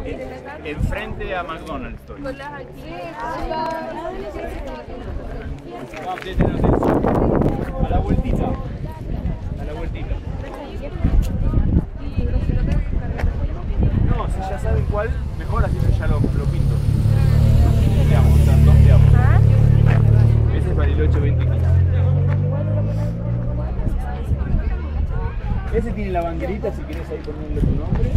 Enfrente a McDonald's estoy. Con las aquí. A la vueltita. A la vueltita. No, si ya saben cuál, mejor así ya lo pinto. Veamos, están dos veamos. Ese es Bariloche 2015. Ese tiene la banderita, si quieres ahí ponerle tu nombre.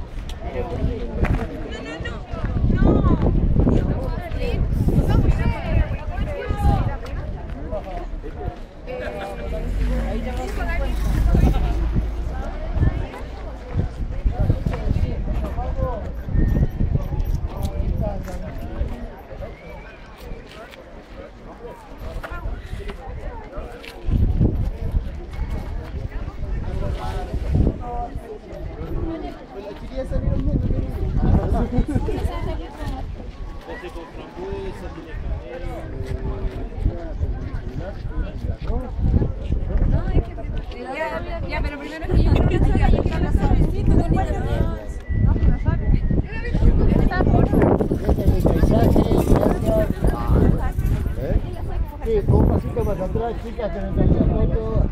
Ya, pero primero es que yo creo que estoy aquí con los sobrecitos con niños. Sí, un pasito más atrás, chicas, que nos dan la foto.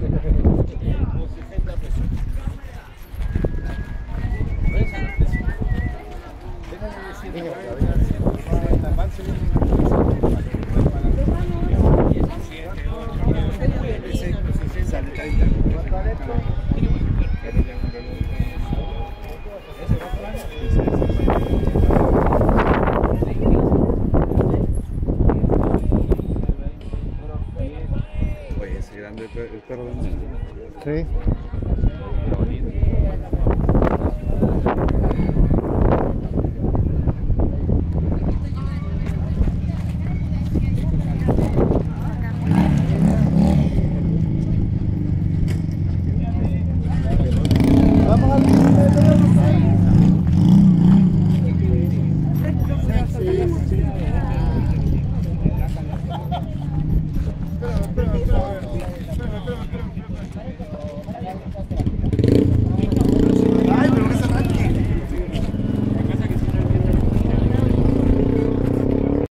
Oye, ese grande el perro de mundo. Sí.